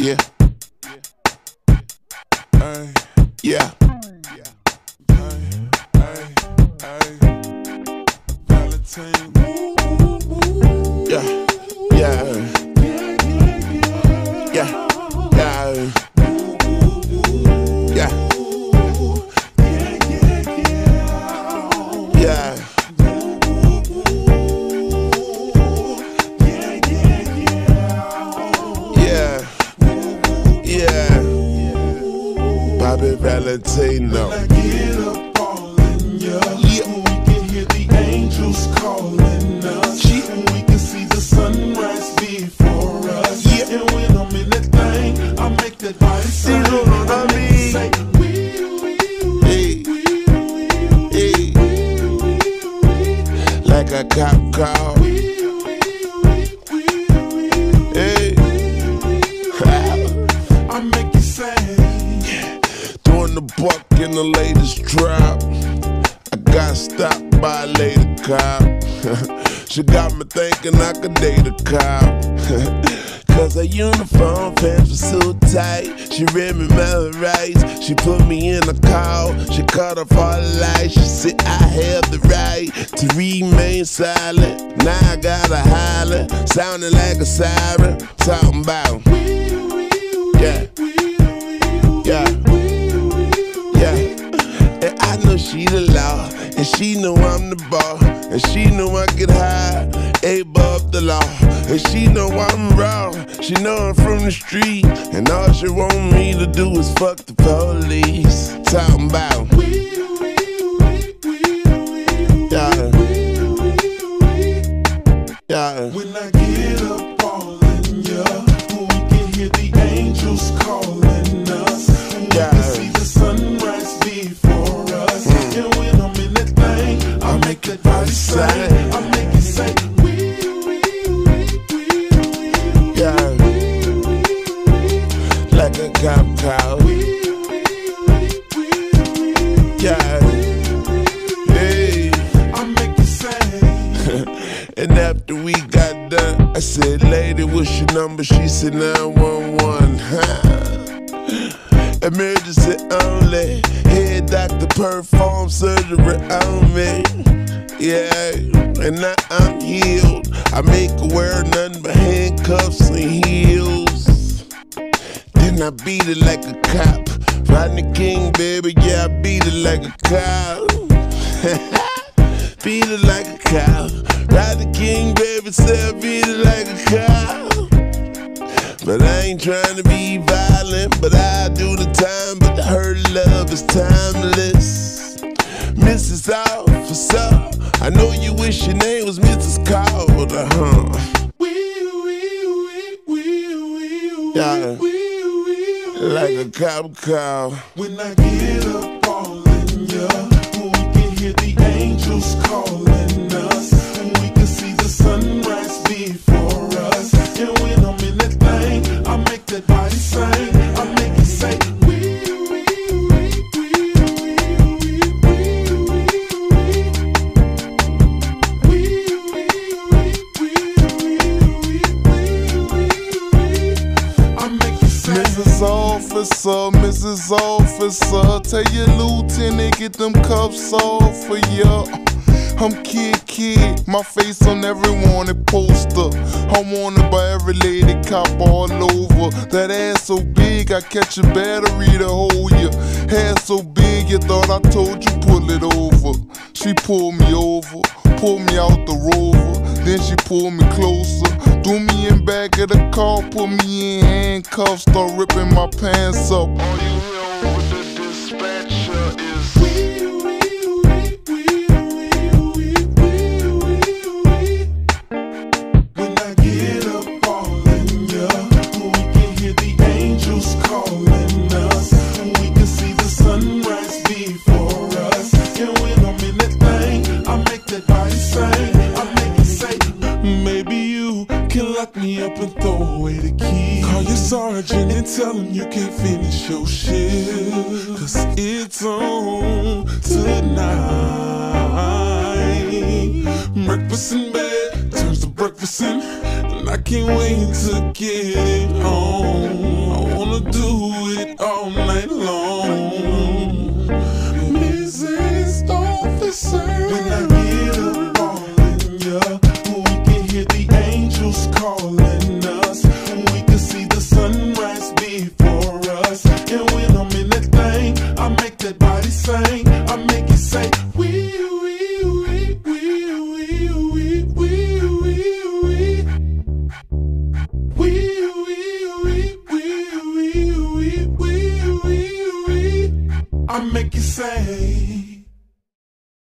Yeah. Yeah. Valentine. Yeah. Yeah. Yeah. Yeah. Yeah. Yeah. Yeah. Bobby Valentino. When I get up all in ya, we can hear the angels calling us, and we can see the sunrise before us. And when I'm in that thing, I make that body say, like a cop call. Hey. I make you say, Doing the buck in the latest drop. I got stopped by a lady cop. She got me thinking I could date a cop. Cause her uniform pants were so tight. She read me my rights. She put me in a call. She cut off all the lights. She said I have the right to remain silent. Now I gotta holler, sounding like a siren. Talking about yeah, yeah, yeah. And I know she the law, and she know I'm the ball, and she know I get high, above the law. And she know I'm raw, she know I'm from the street, and all she want me to do is fuck the police. Talking about yeah. when I get up all in ya, we can hear the angels calling us, and we can see the sunrise before us. And when I'm in that thing, I make that body say, I make it say, yeah, like a cop call. Yeah, hey. I make it say. And after we got done, I said, lady, what's your number? She said 911. Emergency only. Head doctor perform surgery on me. Yeah, and now I'm healed. I make her wear nothing but handcuffs and heels. Then I beat it like a cop. Rodney King, baby, yeah, I beat it like a cop. Beat it like a cow. Rodney King, baby, say I beat it like a cow. But I ain't trying to be violent, but I do the time. But her love is timeless. Mrs. Officer, I know you wish your name was Mrs. Calder, yeah, like a cop cow. When I get up all in ya, we can hear the angels calling us, and we can see the sunrise before us. And when I'm in that thing, I make that body sing, I make it say, I make it say, Mrs. Officer, tell your lieutenant get them cuffs off for ya. I'm kid, my face on every wanted poster. I'm wanted by every lady cop all over. That ass so big, I catch a battery to hold you. Hair so big, you thought I told you pull it over. She pulled me over, pulled me out the Rover. Then she pulled me closer, threw me in back of the car, put me in handcuffs, start ripping my pants up. All you hear over the dispatcher is when I get up all in ya, we can hear the angels calling us, and we can see the sunrise before us. And when I'm in that thing, I make that body sing, I make it say, maybe you can lock me up and throw away the key. Call your sergeant and tell him you can't finish your shift, cause it's on tonight. Breakfast in bed turns to breakfast in, and I can't wait to get it home. wanna do it all night long. Mrs. Officer, when I get up calling ya, we can hear the angels calling us. We can see the sunrise before us. And when I'm in that thing, I make that body sing. I make it say, wee, wee, wee, wee, wee, wee, wee, wee, wee. I make you say